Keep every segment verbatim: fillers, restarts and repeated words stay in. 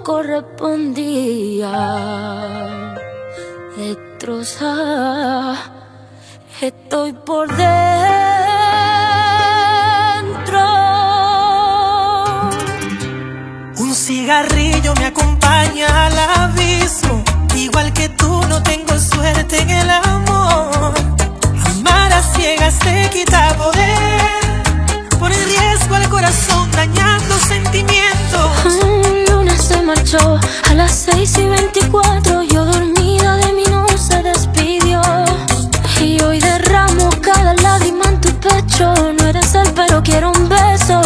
correspondía. Destrozada estoy por dentro. Un cigarrillo me acompaña al abismo. Igual que tú no tengo suerte en el amor. Amar a ciegas te quita poder. Por el riesgo al corazón dañando sentimientos. Un lunes se marchó a las seis y veinticuatro. Yo dormida de mí no se despidió. Y hoy derramo cada lágrima en tu pecho. No eres él pero quiero un beso.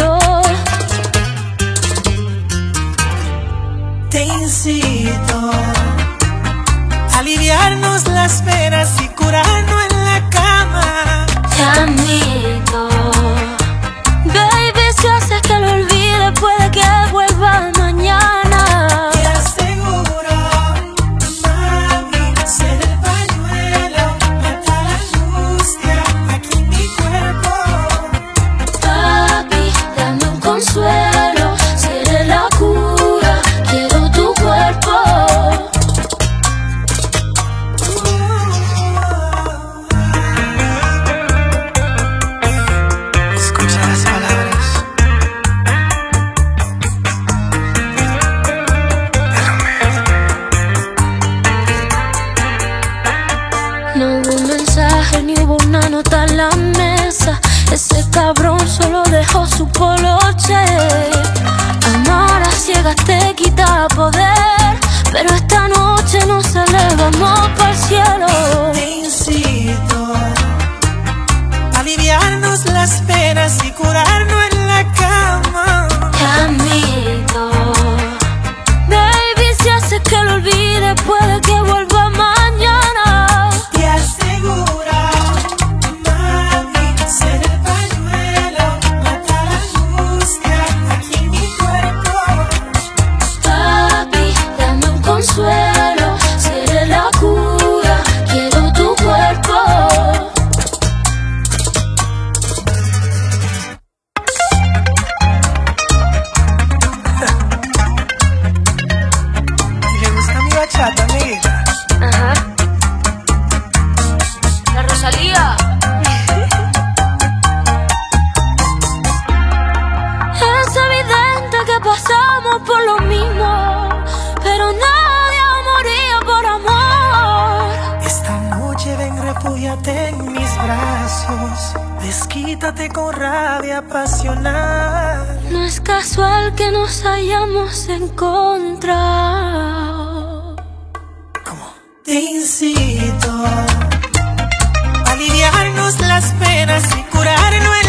Te incito a aliviarnos las penas y curarnos en la cama. Te admito, baby, si haces que lo olvide puede que vuelva mañana. Te aseguro, mami, ser el pañuelo, mata la angustia aquí en mi cuerpo. Papi, dame un consuelo, seré la cura, quiero tu cuerpo. Escucha las palabras de Romeo. No hubo un mensaje ni hubo una nota en la mesa. Ese cabrón solo dejó su poloche. Amar a ciegas te quita poder, pero esta noche nos elevamos para el cielo. Te incito a aliviarnos las penas y curarnos en la cama. Te admito, baby, si haces que lo olvide puede que vuelva mañana. Te aseguro, mami, ser el pañuelo, mata la angustia aquí en mi cuerpo. Papi, dame un consuelo, seré la cura, quiero tu cuerpo. ¿Y le gusta mi bachata, amiguita? Ajá. La Rosalía. Es evidente que pasamos por lo mismo, pero nadie moría por amor. Esta noche ven, refúgiate en mis brazos. Desquítate con rabia apasional. No es casual que nos hayamos encontrado. ¿Cómo? Te incito a aliviarnos las penas y curarnos en